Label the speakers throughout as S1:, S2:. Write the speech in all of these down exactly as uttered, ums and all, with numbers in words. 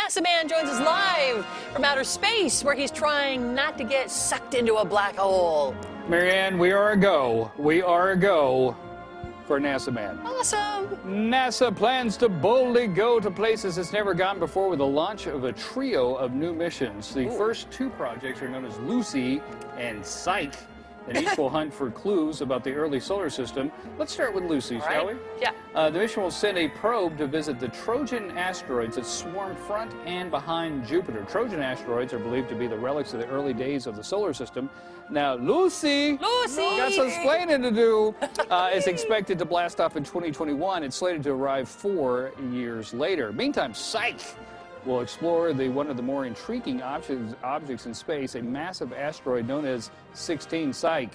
S1: NASA man joins us live from outer space, where he's trying not to get sucked into a black hole.
S2: Marianne, we are a go. We are a go for NASA man.
S1: Awesome.
S2: NASA plans to boldly go to places it's never gone before with the launch of a trio of new missions. The
S1: Ooh.
S2: first two projects are known as Lucy and Psyche, and each will hunt for clues about the early solar system. Let's start with Lucy,
S1: All
S2: shall
S1: right.
S2: we?
S1: Yeah.
S2: Uh, the mission will send a probe to visit the Trojan asteroids that swarm front and behind Jupiter. Trojan asteroids are believed to be the relics of the early days of the solar system. Now, Lucy,
S1: Lucy!
S2: got some explaining to do. Uh, is expected to blast off in twenty twenty-one. It's slated to arrive four years later. Meantime, Psyche will explore the one of the more intriguing objects, objects in space, a massive asteroid known as sixteen Psyche.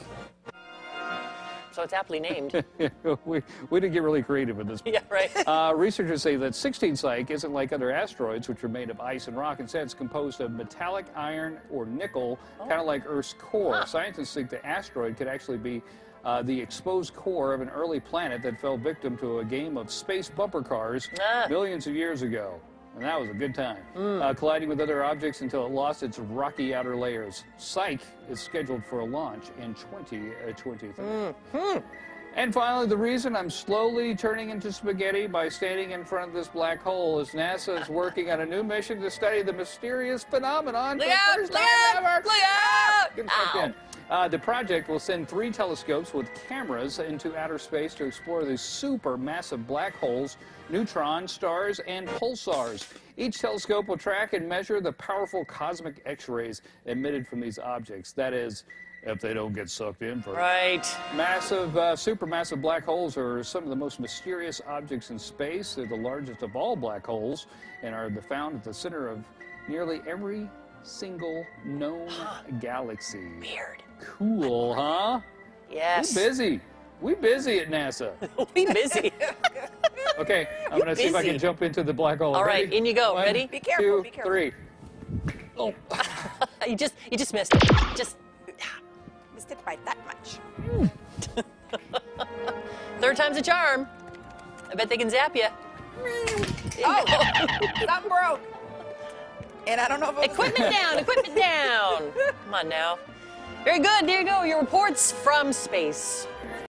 S1: So it's aptly named.
S2: we, we didn't get really creative with this.
S1: Yeah, right.
S2: Uh, researchers say that sixteen Psyche isn't like other asteroids, which are made of ice and rock. Instead, it's composed of metallic iron or nickel,
S1: Oh.
S2: kind of like Earth's core.
S1: Huh.
S2: Scientists think the asteroid could actually be uh, the exposed core of an early planet that fell victim to a game of space bumper cars
S1: Ah.
S2: millions of years ago. And that was a good time.
S1: Mm.
S2: Uh, colliding with other objects until it lost its rocky outer layers. Psyche is scheduled for a launch in twenty twenty-three.
S1: Mm-hmm.
S2: And finally, the reason I'm slowly turning into spaghetti by standing in front of this black hole is NASA is working on a new mission to study the mysterious phenomenon
S1: Look
S2: for
S1: out!
S2: the first
S1: Look
S2: time
S1: out!
S2: ever.
S1: Look out!
S2: Get sucked
S1: Ow.
S2: in. Uh, the project will send three telescopes with cameras into outer space to explore these supermassive black holes, neutrons, stars, and pulsars. Each telescope will track and measure the powerful cosmic X-rays emitted from these objects. That is, if they don't get sucked in first.
S1: Right.
S2: Massive, uh, supermassive black holes are some of the most mysterious objects in space. They're the largest of all black holes and are the found at the center of nearly every single known galaxy.
S1: Weird.
S2: Cool, huh?
S1: Yes.
S2: We busy. We busy at NASA.
S1: We busy.
S2: Okay, I'm going to see if I
S1: busy.
S2: can jump into the black hole.
S1: All right,
S2: Ready?
S1: in you go.
S2: One,
S1: Ready?
S3: Be careful,
S2: two,
S3: be careful.
S2: three. Oh.
S1: you just you just missed it. Just
S3: Missed it by that much.
S1: third time's a charm. I bet they can zap you.
S3: Oh, something broke. And I don't know if it was
S1: Equipment down, equipment down. Come on now. Very good, there you go, your reports from space.